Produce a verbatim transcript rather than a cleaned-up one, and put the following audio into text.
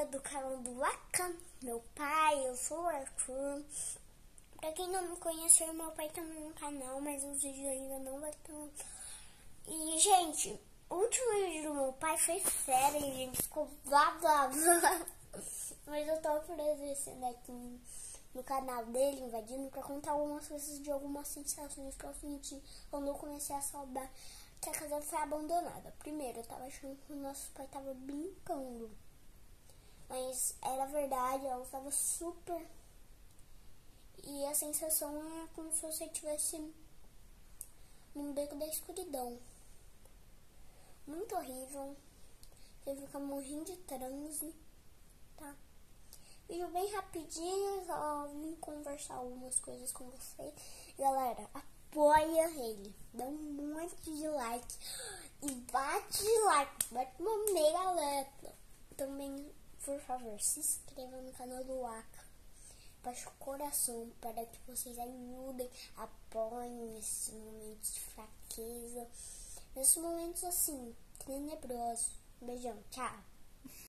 do canal do Lacan, meu pai, eu sou o Arthur. Pra quem não me conheceu, meu pai também no canal, mas os vídeos ainda não vai ter. E, gente, o último vídeo do meu pai foi sério, e a gente ficou blá blá blá. Mas eu tô aparecendo aqui no canal dele, invadindo, pra contar algumas coisas de algumas sensações que eu senti quando eu comecei a saudar que a casa foi abandonada. Primeiro, eu tava achando que o nosso pai tava brincando, mas era verdade, ela tava super. E a sensação é como se você estivesse num beco da escuridão. Muito horrível. Você fica morrendo de transe, tá? Vídeo bem rapidinho, só vim conversar algumas coisas com vocês. Galera, apoia ele, dá um monte de like e bate like, bate uma mega letra. Também, por favor, se inscreva no canal do Lacan. Baixe o coração para que vocês ajudem, apoiem nesses momentos de fraqueza, nesses momentos assim, tenebrosos. Beijão, tchau.